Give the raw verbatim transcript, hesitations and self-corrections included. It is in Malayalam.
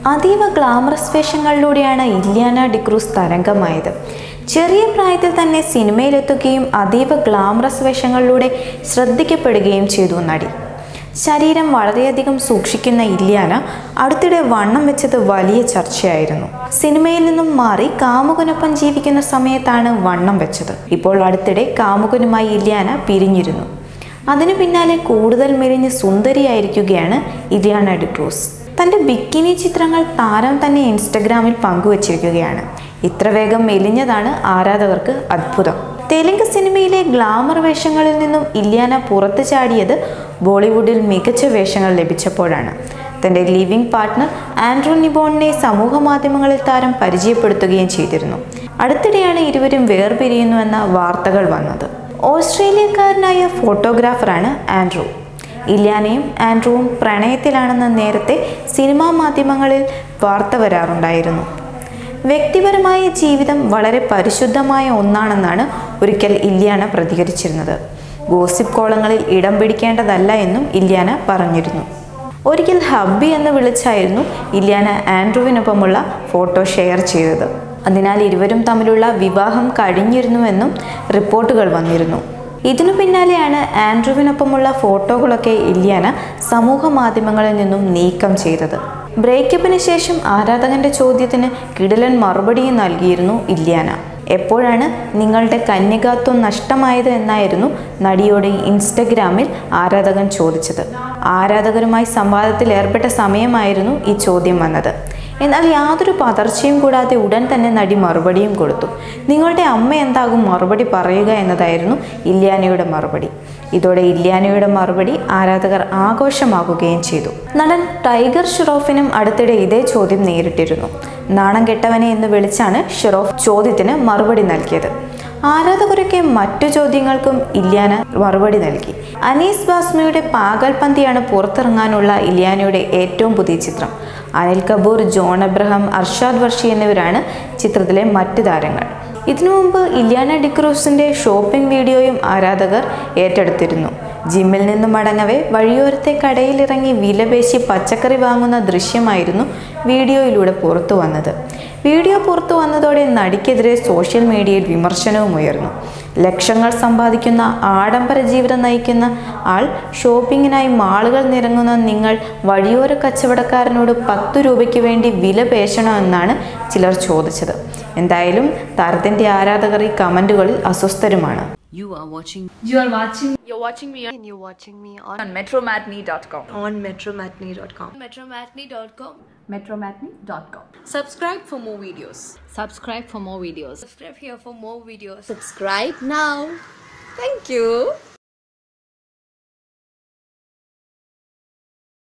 അതീവ ഗ്ലാമറസ് വേഷങ്ങളിലൂടെയാണ് ഇലിയാന ഡിക്രൂസ് തരംഗമായത്. ചെറിയ പ്രായത്തിൽ തന്നെ സിനിമയിലെത്തുകയും അതീവ ഗ്ലാമറസ് വേഷങ്ങളിലൂടെ ശ്രദ്ധിക്കപ്പെടുകയും ചെയ്തു നടി. ശരീരം വളരെയധികം സൂക്ഷിക്കുന്ന ഇലിയാന അടുത്തിടെ വണ്ണം വെച്ചത് വലിയ ചർച്ചയായിരുന്നു. സിനിമയിൽ നിന്നും മാറി കാമുകനൊപ്പം ജീവിക്കുന്ന സമയത്താണ് വണ്ണം വെച്ചത്. ഇപ്പോൾ അടുത്തിടെ കാമുകനുമായി ഇലിയാന പിരിഞ്ഞിരുന്നു. അതിനു പിന്നാലെ കൂടുതൽ മെലിഞ്ഞ് സുന്ദരിയായിരിക്കുകയാണ് ഇലിയാന ഡിക്രൂസ്. തൻ്റെ ബിക്കിനി ചിത്രങ്ങൾ താരം തന്നെ ഇൻസ്റ്റഗ്രാമിൽ പങ്കുവച്ചിരിക്കുകയാണ്. ഇത്ര വേഗം മെലിഞ്ഞതാണ് ആരാധകർക്ക് അത്ഭുതം. തെലുങ്ക് സിനിമയിലെ ഗ്ലാമർ വേഷങ്ങളിൽ നിന്നും ഇലിയാന പുറത്തു ചാടിയത് ബോളിവുഡിൽ മികച്ച വേഷങ്ങൾ ലഭിച്ചപ്പോഴാണ്. തൻ്റെ ലിവിംഗ് പാർട്ട്ണർ ആൻഡ്രൂ നിബോണിനെ സമൂഹ മാധ്യമങ്ങളിൽ താരം പരിചയപ്പെടുത്തുകയും ചെയ്തിരുന്നു. അടുത്തിടെയാണ് ഇരുവരും വേർപിരിയുന്നുവെന്ന വാർത്തകൾ വന്നത്. ഓസ്ട്രേലിയക്കാരനായ ഫോട്ടോഗ്രാഫറാണ് ആൻഡ്രൂ. ഇലിയാനയും ആൻഡ്രൂവും പ്രണയത്തിലാണെന്ന് നേരത്തെ സിനിമാ മാധ്യമങ്ങളിൽ വാർത്ത വരാറുണ്ടായിരുന്നു. വ്യക്തിപരമായ ജീവിതം വളരെ പരിശുദ്ധമായ ഒന്നാണെന്നാണ് ഒരിക്കൽ ഇലിയാന പ്രതികരിച്ചിരുന്നത്. ഗോസിപ്പ് കോളങ്ങളിൽ ഇടം പിടിക്കേണ്ടതല്ല എന്നും ഇലിയാന പറഞ്ഞിരുന്നു. ഒരിക്കൽ ഹബ്ബി എന്ന് വിളിച്ചായിരുന്നു ഇലിയാന ആൻഡ്രൂവിനൊപ്പമുള്ള ഫോട്ടോ ഷെയർ ചെയ്തത്. അതിനാൽ ഇരുവരും തമ്മിലുള്ള വിവാഹം കഴിഞ്ഞിരുന്നുവെന്നും റിപ്പോർട്ടുകൾ വന്നിരുന്നു. ഇതിനു പിന്നാലെയാണ് ആൻഡ്രൂവിനൊപ്പമുള്ള ഫോട്ടോകളൊക്കെ ഇലിയാന സമൂഹ മാധ്യമങ്ങളിൽ നിന്നും നീക്കം ചെയ്തത്. ബ്രേക്കപ്പിന് ശേഷം ആരാധകന്റെ ചോദ്യത്തിന് കിടിലൻ മറുപടിയും നൽകിയിരുന്നു ഇലിയാന. എപ്പോഴാണ് നിങ്ങളുടെ കന്യകാത്വം നഷ്ടമായത് എന്നായിരുന്നു നടിയോട് ഇൻസ്റ്റഗ്രാമിൽ ആരാധകൻ ചോദിച്ചത്. ആരാധകരുമായി സംവാദത്തിൽ ഏർപ്പെട്ട സമയമായിരുന്നു ഈ ചോദ്യം വന്നത്. എന്നാൽ യാതൊരു പതർച്ചയും കൂടാതെ ഉടൻ തന്നെ നടി മറുപടിയും കൊടുത്തു. നിങ്ങളുടെ അമ്മ എന്താകും മറുപടി പറയുക എന്നതായിരുന്നു ഇലിയാനയുടെ മറുപടി. ഇതോടെ ഇലിയാനയുടെ മറുപടി ആരാധകർ ആഘോഷമാക്കുകയും ചെയ്തു. നടൻ ടൈഗർ ഷ്റോഫിനും അടുത്തിടെ ഇതേ ചോദ്യം നേരിട്ടിരുന്നു. നാണം കെട്ടവനെ എന്ന് വിളിച്ചാണ് ഷ്റോഫ് ചോദ്യത്തിന് മറുപടി നൽകിയത്. ആരാധകരൊക്കെ മറ്റു ചോദ്യങ്ങൾക്കും ഇലിയാന മറുപടി നൽകി. അനീസ് ബാസ്മിയുടെ പാഗൽപന്തിയാണ് പുറത്തിറങ്ങാനുള്ള ഇലിയാനയുടെ ഏറ്റവും പുതിയ ചിത്രം. അനിൽ കപൂർ, ജോൺ എബ്രഹാം, അർഷാദ് വർഷി എന്നിവരാണ് ചിത്രത്തിലെ മറ്റ് താരങ്ങൾ. ഇതിനു മുമ്പ് ഇലിയാന ഡിക്രൂസിൻ്റെ ഷോപ്പിംഗ് വീഡിയോയും ആരാധകർ ഏറ്റെടുത്തിരുന്നു. ജിമ്മിൽ നിന്നും മടങ്ങവേ വഴിയോരത്തെ കടയിലിറങ്ങി വിലപേശി പച്ചക്കറി വാങ്ങുന്ന ദൃശ്യമായിരുന്നു വീഡിയോയിലൂടെ പുറത്തു വന്നത്. വീഡിയോ പുറത്തു വന്നതോടെ നടിക്കെതിരെ സോഷ്യൽ മീഡിയയിൽ വിമർശനവും ഉയർന്നു. ലക്ഷങ്ങൾ സമ്പാദിക്കുന്ന ആഡംബര ജീവിതം നയിക്കുന്ന ആൾ ഷോപ്പിങ്ങിനായി മാളുകൾ നിരങ്ങുന്ന നിങ്ങൾ വഴിയോര കച്ചവടക്കാരനോട് പത്തു രൂപയ്ക്ക് വേണ്ടി വില പേശണോ എന്നാണ് ചിലർ ചോദിച്ചത്. എന്തായാലും താരത്തിന്റെ ആരാധകർ ഈ കമന്റുകളിൽ അസ്വസ്ഥരുമാണ്. You are watching. You are watching. You're watching me. And you're watching me on, on metromatney dot com. On metromatney dot com. metromatney dot com. metromatney dot com. Subscribe for more videos. Subscribe for more videos. Subscribe here for more videos. Subscribe now. Thank you.